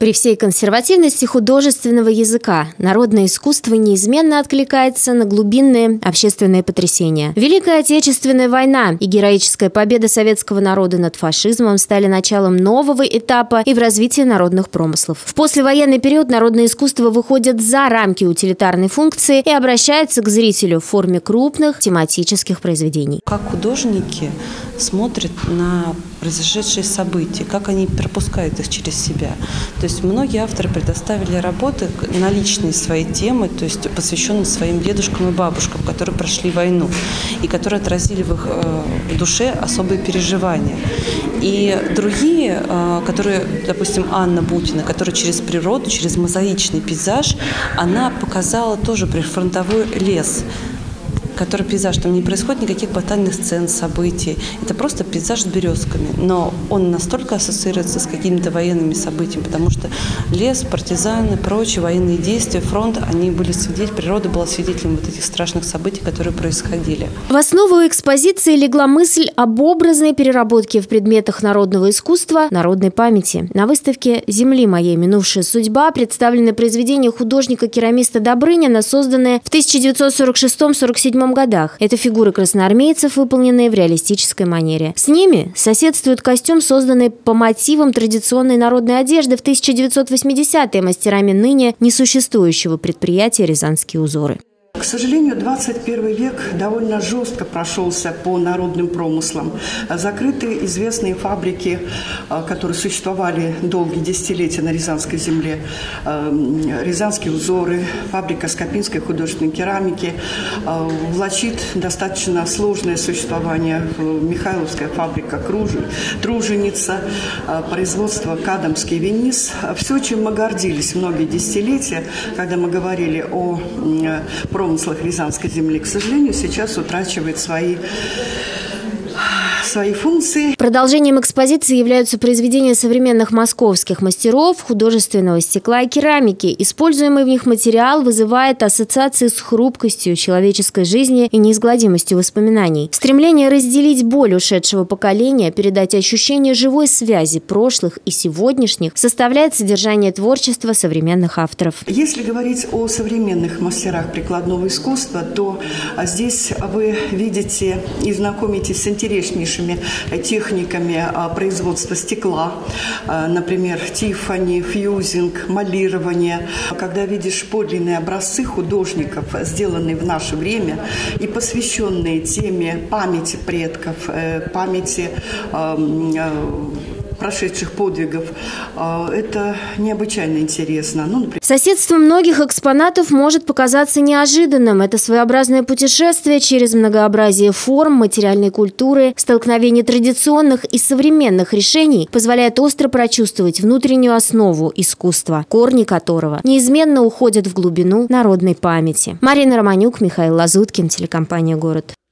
При всей консервативности художественного языка народное искусство неизменно откликается на глубинные общественные потрясения. Великая Отечественная война и героическая победа советского народа над фашизмом стали началом нового этапа и в развитии народных промыслов. В послевоенный период народное искусство выходит за рамки утилитарной функции и обращается к зрителю в форме крупных тематических произведений. Как художники смотрят на произошедшие события, как они пропускают их через себя. То есть многие авторы предоставили работы на личные свои темы, то есть посвященные своим дедушкам и бабушкам, которые прошли войну и которые отразили в их душе особые переживания. И другие, которые, допустим, Анна Бутина, которая через природу, через мозаичный пейзаж, она показала тоже прифронтовой лес, который пейзаж, там не происходит никаких батальных сцен, событий. Это просто пейзаж с березками. Но он настолько ассоциируется с какими-то военными событиями, потому что лес, партизаны, прочие военные действия, фронт, они были свидетелями, природа была свидетелем вот этих страшных событий, которые происходили. В основу экспозиции легла мысль об образной переработке в предметах народного искусства народной памяти. На выставке «Земли моей. Минувшая судьба» представлены произведения художника-керамиста Добрынина, созданные в 1946-47 годах. Это фигуры красноармейцев, выполненные в реалистической манере. С ними соседствует костюм, созданный по мотивам традиционной народной одежды в 1980-е мастерами ныне несуществующего предприятия «Рязанские узоры». К сожалению, 21 век довольно жестко прошелся по народным промыслам. Закрыты известные фабрики, которые существовали долгие десятилетия на Рязанской земле. Рязанские узоры, фабрика Скопинской художественной керамики влачит достаточно сложное существование. Михайловская фабрика Труженица, производство Кадамский Венис. Все, чем мы гордились многие десятилетия, когда мы говорили о промыслах Рязанской земли, к сожалению, сейчас утрачивает свои функции. Продолжением экспозиции являются произведения современных московских мастеров художественного стекла и керамики. Используемый в них материал вызывает ассоциации с хрупкостью человеческой жизни и неизгладимостью воспоминаний. Стремление разделить боль ушедшего поколения, передать ощущение живой связи прошлых и сегодняшних составляет содержание творчества современных авторов. Если говорить о современных мастерах прикладного искусства, то здесь вы видите и знакомитесь с интереснейшими техниками производства стекла, например, тиффани, фьюзинг, молирование. Когда видишь подлинные образцы художников, сделанные в наше время и посвященные теме памяти предков, памяти прошедших подвигов, это необычайно интересно. Соседство многих экспонатов может показаться неожиданным. Это своеобразное путешествие через многообразие форм, материальной культуры, столкновение традиционных и современных решений позволяет остро прочувствовать внутреннюю основу искусства, корни которого неизменно уходят в глубину народной памяти. Марина Романюк, Михаил Лазуткин, телекомпания «Город».